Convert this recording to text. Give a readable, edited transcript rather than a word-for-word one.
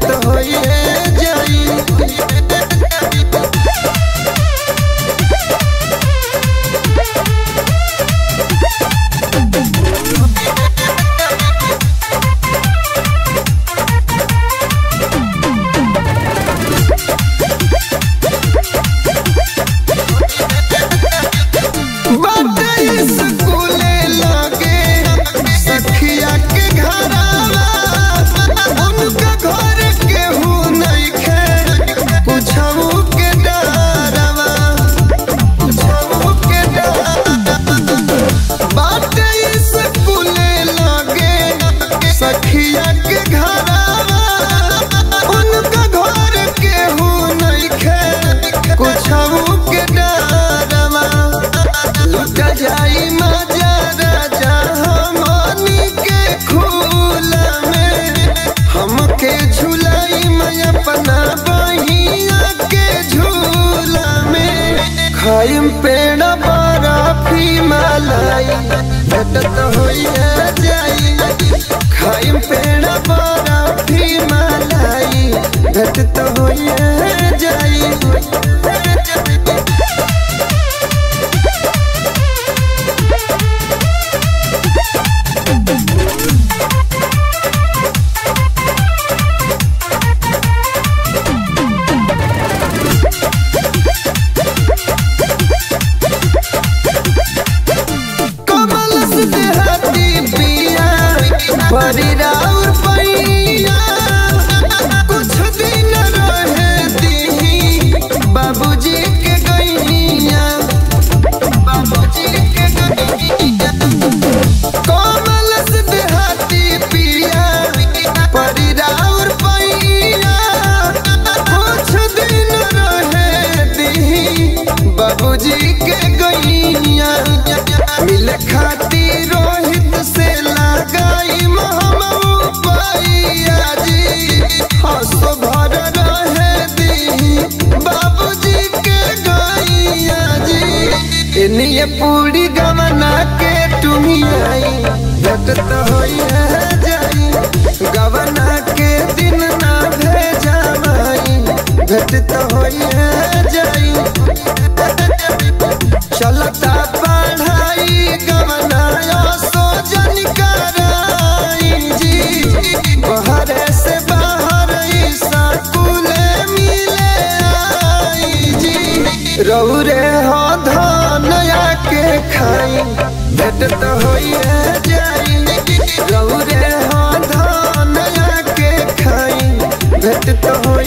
तो होइए जाई। खाइम पेड़ बर्फी मलाई भेटत होइए जाई। खाइम पेड़ बर्फी मलाई भेटत होइए जाई। बड़ी राउर पैया कुछ दिन रहे दी बाबूजी के गैया। बाबूजी के गैया कोमल से देहाती पिया बड़ी राउर पैया कुछ दिन रहे दी बाबूजी के गैया। मिले खाती रोहित से लगाई ये पूरी गवना के तुम्ही आई भेटत होइए जाई। गवना के दिन ना भेजा माई भेटत होइए जाई। चलता पढ़ाई गवना सोजन कराई जी। बहरे से बाहर स्कूल मिले आई जी। रौरे हो धनया के खाई भेटत होइए जाई। रौरे हो धनया के खाई भेटत हो